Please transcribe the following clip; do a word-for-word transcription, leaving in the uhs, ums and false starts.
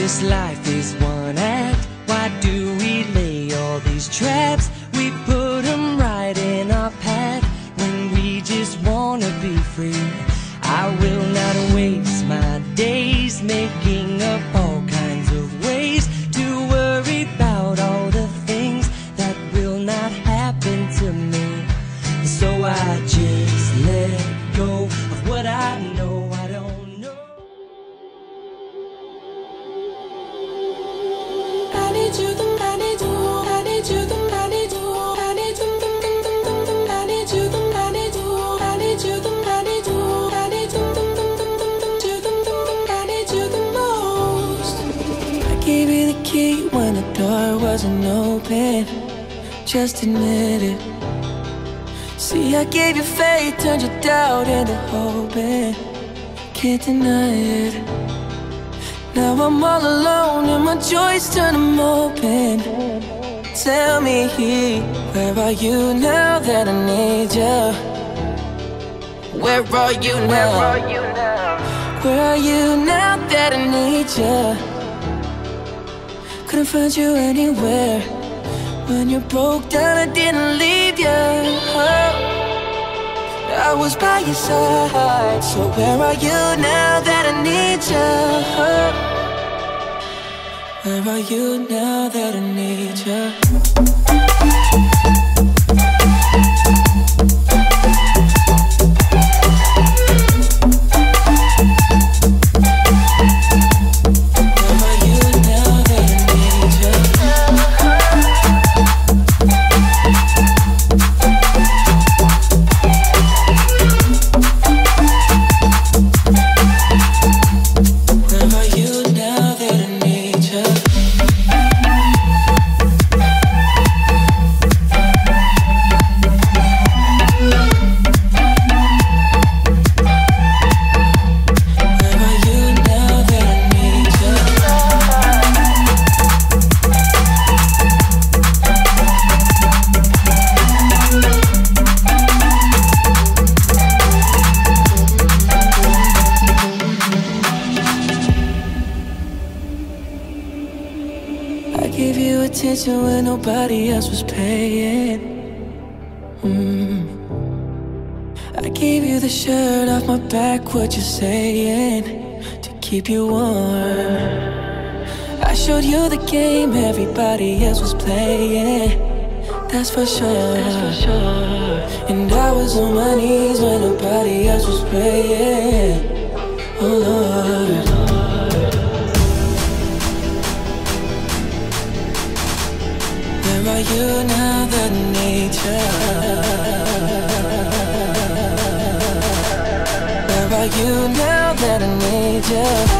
this life is one act. Why do we lay all these traps? We put them right in our path when we just wanna be free. I will not waste my days making up all kinds of ways to worry about all the things that will not happen to me. So I just let go of what I know I don't know. I need you, I need you, I need you, I need you, I need you, I need you, I need you, I need you, I need you, I need you, I need you the most. I gave you the key when the door wasn't open. Just admit it. See, I gave you faith, turned your doubt into hope, and can't deny it. Now I'm all alone and my joys turn them open. Tell me, where are you now that I need you? Where are you now? Where are you now that I need you? Couldn't find you anywhere. When you broke down, I didn't leave you. I was by your side. So where are you now that I need you? Where are you now that I need you? Attention when nobody else was paying. mm. I gave you the shirt off my back, what you saying, to keep you warm. I showed you the game everybody else was playing. That's for sure, That's for sure. And I was on my knees when nobody else was praying. Oh Lord, where are you now that I need you? Where are you now that I need you?